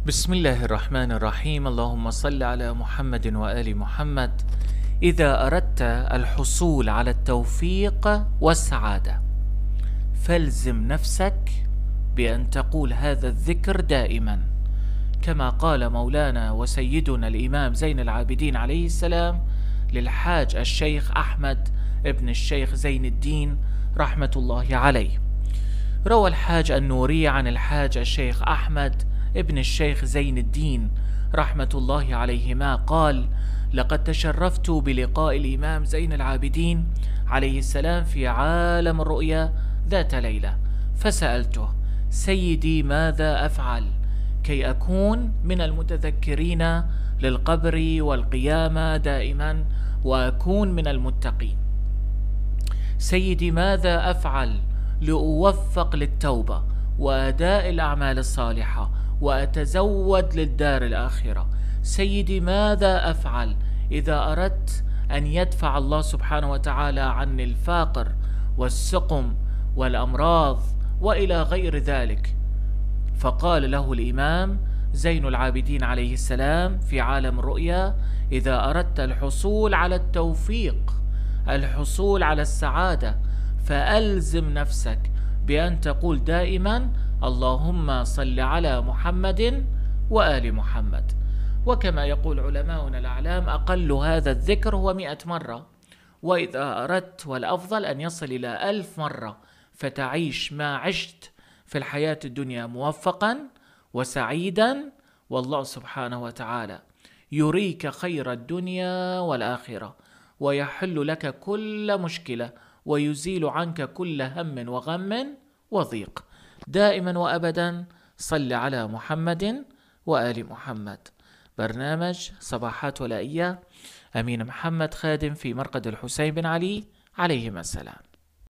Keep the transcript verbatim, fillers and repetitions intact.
بسم الله الرحمن الرحيم. اللهم صل على محمد وآل محمد. إذا أردت الحصول على التوفيق والسعادة فالزم نفسك بأن تقول هذا الذكر دائما، كما قال مولانا وسيدنا الإمام زين العابدين عليه السلام للحاج الشيخ أحمد ابن الشيخ زين الدين رحمة الله عليه. روى الحاج النوري عن الحاج الشيخ أحمد ابن الشيخ زين الدين رحمة الله عليهما قال: لقد تشرفت بلقاء الإمام زين العابدين عليه السلام في عالم الرؤيا ذات ليلة، فسألته: سيدي ماذا أفعل كي أكون من المتذكرين للقبر والقيامة دائما وأكون من المتقين؟ سيدي ماذا أفعل لأوفق للتوبة وأداء الأعمال الصالحة وأتزود للدار الآخرة؟ سيدي ماذا أفعل إذا أردت أن يدفع الله سبحانه وتعالى عني الفقر والسقم والأمراض وإلى غير ذلك؟ فقال له الإمام زين العابدين عليه السلام في عالم الرؤيا: إذا أردت الحصول على التوفيق، الحصول على السعادة، فألزم نفسك بأن تقول دائما: اللهم صل على محمد وآل محمد. وكما يقول علماؤنا الأعلام: أقل هذا الذكر هو مئة مرة، وإذا أردت والأفضل أن يصل إلى ألف مرة، فتعيش ما عشت في الحياة الدنيا موفقا وسعيدا، والله سبحانه وتعالى يريك خير الدنيا والآخرة، ويحل لك كل مشكلة، ويزيل عنك كل هم وغم وضيق. دائما وأبدا صل على محمد وآل محمد. برنامج صباحات ولائية، أمين محمد خادم في مرقد الحسين بن علي عليهما السلام.